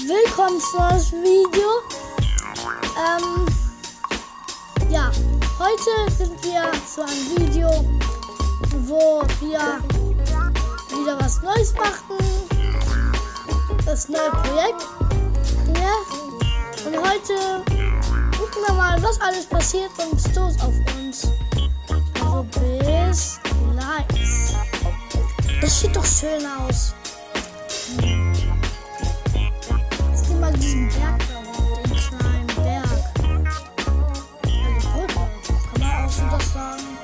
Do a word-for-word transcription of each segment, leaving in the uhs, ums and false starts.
willkommen zu einem Video. Ähm, ja, heute sind wir zu einem Video, wo wir wieder was Neues machen. Das neue Projekt. Ja. Und heute gucken wir mal, was alles passiert und stoß auf uns. Also bis gleich. Das sieht doch schön aus. Hm. Jetzt gehen wir mal diesen Berg da hoch, den kleinen Berg. Also Brücke, kann man auch so das sagen.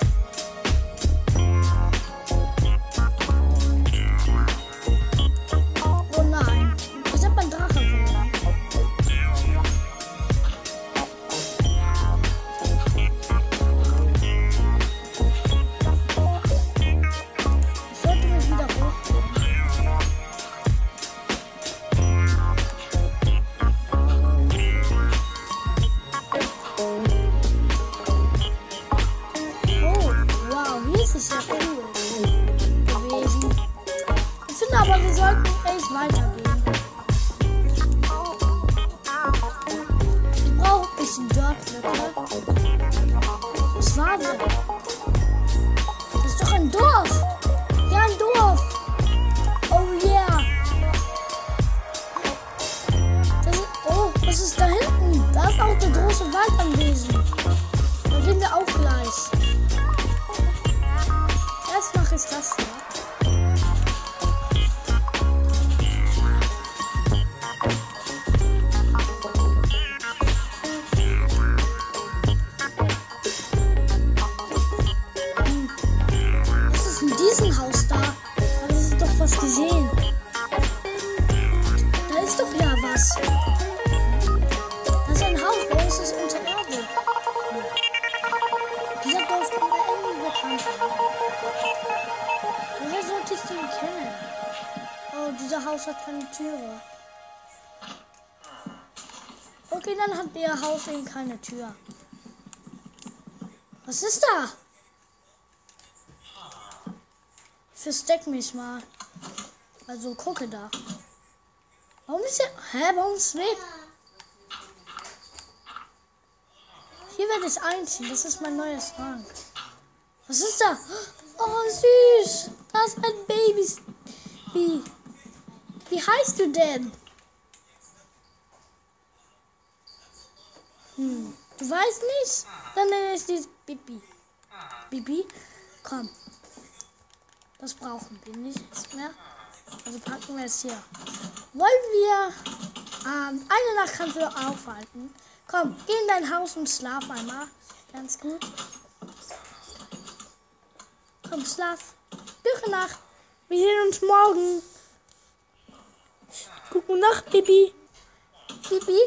Oh nein, ich hab meinen Drache verloren. Ich sollte mich wieder hochgehen. Oh, wow, hier ist es ja cool gewesen. Ich finde aber, wir sollten echt weitergehen. Ich brauche ein bisschen Dirtblöcke. Was war das? Das ist doch ein Dorf. Ja, ein Dorf. Oh yeah. Das ist, oh, was ist da hinten? Da ist auch der große Wald anwesend. Da gehen wir auch gleich. Erst mache ich das hier. Hm. Was ist in diesem Haus da? Habe ich doch was gesehen. Da ist doch ja was. Das ist ein Haus, bei uns ist unter Erde. Dieser Dorf kommt mir irgendwie bekannt vor. Woher sollte ich den kennen? Oh, dieser Haus hat keine Türe. Okay, dann hat ihr Haus eben keine Tür. Was ist da? Versteck mich mal. Also gucke da. Warum ist er? Hä, warum ist er weg? Hier werde ich einziehen. Das ist mein neues Schrank. Was ist da? Oh, süß. Da ist ein Baby. Wie? Wie heißt du denn? Hm. Du weißt nicht? Dann nenne ich dich Bibi. Bibi? Komm. Das brauchen wir nicht mehr. Also packen wir es hier. Wollen wir ähm, eine Nacht kannst du aufhalten? Komm, geh in dein Haus und schlaf einmal. Ganz gut. Komm, schlaf. Gute Nacht. Wir sehen uns morgen. Gute Nacht, Bibi. Bibi.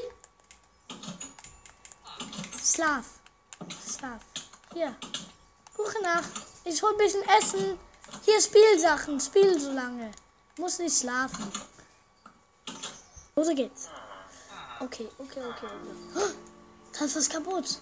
Schlaf. Schlaf. Hier. Gute Nacht. Ich hol ein bisschen Essen. Hier Spielsachen. Spiel so lange. Muss nicht schlafen. So geht's. Okay, okay, okay, okay. Oh, da ist was kaputt.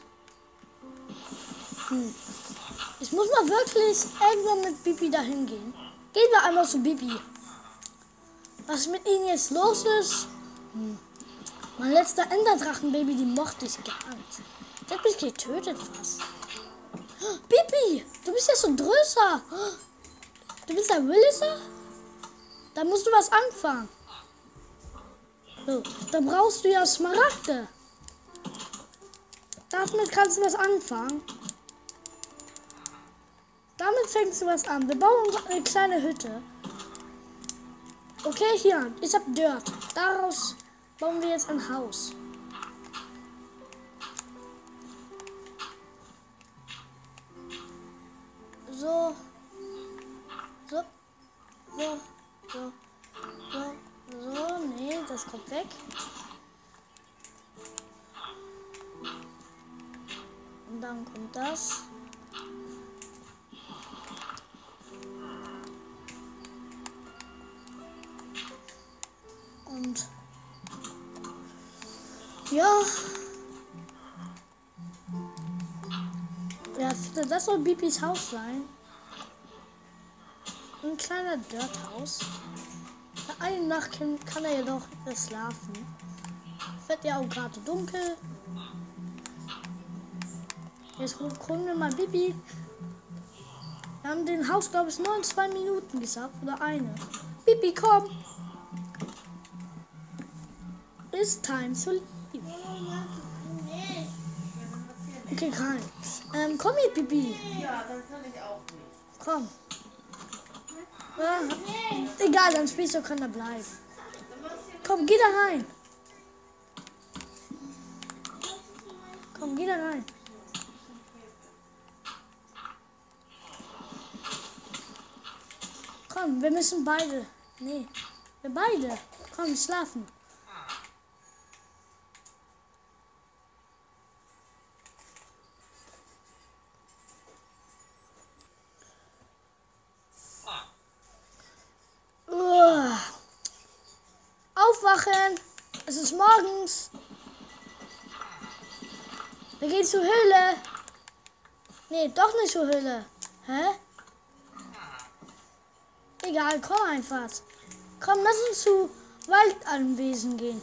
Hm. Ich muss mal wirklich irgendwann mit Bibi dahin gehen. Gehen wir einmal zu Bibi. Was mit ihnen jetzt los ist? Hm. Mein letzter Enderdrachenbaby, die mochte ich gar nicht. Der hat mich getötet fast. Oh, Bibi, du bist ja so größer. Oh, du bist der Williser? Da musst du was anfangen. So, da brauchst du ja Smaragde. Damit kannst du was anfangen. Damit fängst du was an. Wir bauen eine kleine Hütte. Okay, hier, ich hab Dirt. Daraus bauen wir jetzt ein Haus. So. So. So. So. So. So. Nee, das kommt weg. Und dann kommt das. Und ja, ja, das soll Bibis Haus sein. Ein kleiner Dirthaus. eine Nacht kann, kann er jedoch schlafen. Es wird ja auch gerade dunkel. Jetzt holen wir mal Bibi. Wir haben den Haus, glaube ich, nur in zwei Minuten gesagt. Oder eine. Bibi, komm! It's time to leave. Okay, rein. Ähm, komm hier, Bibi. Ja, dann kann ich auch nicht. Komm. Ja, egal, dann spielst du, kann er bleiben. Komm, geh da rein. Komm, geh da rein. Komm, wir müssen beide. Nee, wir beide. Komm, schlafen. Uah. Aufwachen. Es ist morgens. Wir gehen zur Höhle. Nee, doch nicht zur Höhle. Hä? Egal, komm einfach. Komm, lass uns zu Waldanwesen gehen.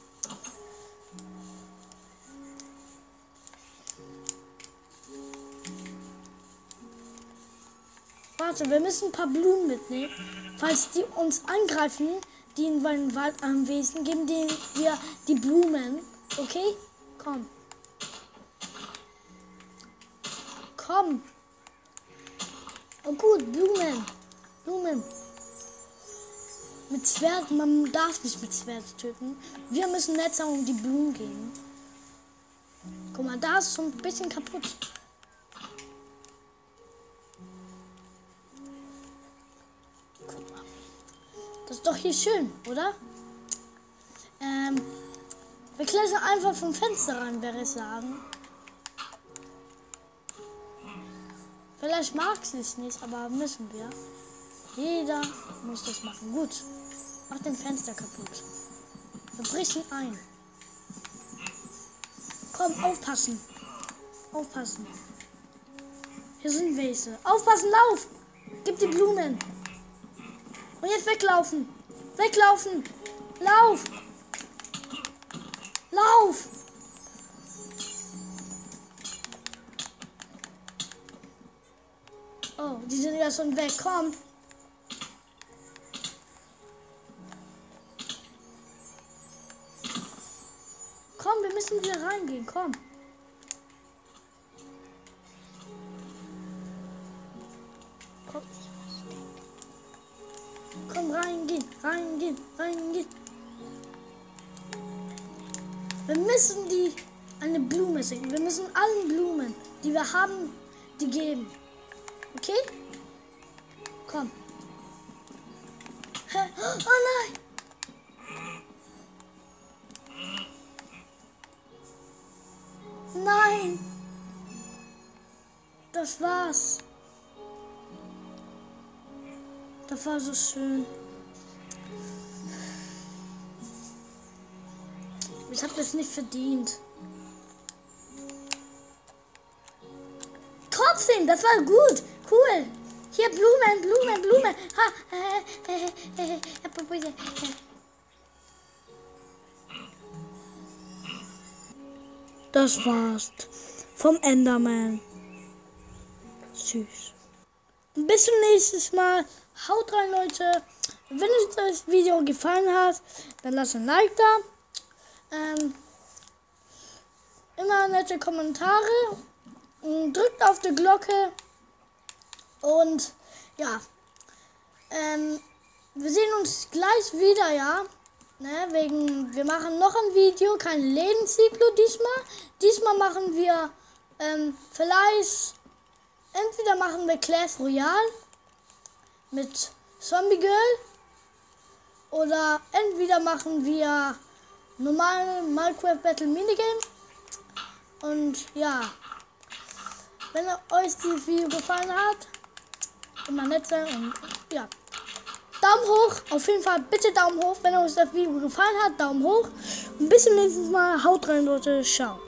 Warte, wir müssen ein paar Blumen mitnehmen. Falls die uns angreifen, die in den Waldanwesen, geben denen wir die Blumen. Okay? Komm. Komm. Oh gut, Blumen. Blumen. Mit Schwert, man darf nicht mit Schwert töten. Wir müssen jetzt auch um die Blumen gehen. Guck mal, da ist schon ein bisschen kaputt. Guck mal. Das ist doch hier schön, oder? Ähm, wir klettern einfach vom Fenster rein, wäre ich sagen. Vielleicht mag sie es nicht, aber müssen wir. Jeder muss das machen. Gut. Mach den Fenster kaputt. Wir brechen ein. Komm, aufpassen. Aufpassen. Hier sind welche. Aufpassen, lauf! Gib die Blumen. Und jetzt weglaufen. Weglaufen. Lauf. Lauf. Oh, die sind ja schon weg. Komm. Komm, wir müssen wieder reingehen. Komm. Komm. Komm, reingehen, reingehen, reingehen. Wir müssen die eine Blume singen. Wir müssen allen Blumen, die wir haben, die geben. Okay? Komm. Hä? Oh nein! Nein! Das war's. Das war so schön. Ich habe das nicht verdient. Trotzdem, das war gut. Cool. Hier Blumen, Blumen, Blumen. Ha, äh, äh, äh, äh, das war's vom Enderman. Tschüss. Bis zum nächsten Mal. Haut rein, Leute. Wenn euch das Video gefallen hat, dann lasst ein Like da. Ähm, immer nette Kommentare. Drückt auf die Glocke. Und ja, ähm, wir sehen uns gleich wieder, ja. Ne, wegen, wir machen noch ein Video, kein Lebenszyklus diesmal. Diesmal machen wir ähm, vielleicht, entweder machen wir Clash Royale mit Zombie Girl oder entweder machen wir normale Minecraft Battle Minigame. Und ja, wenn euch dieses Video gefallen hat, immer nett sein und ja, Daumen hoch, auf jeden Fall bitte Daumen hoch, wenn euch das Video gefallen hat, Daumen hoch und bis zum nächsten Mal, haut rein Leute, ciao.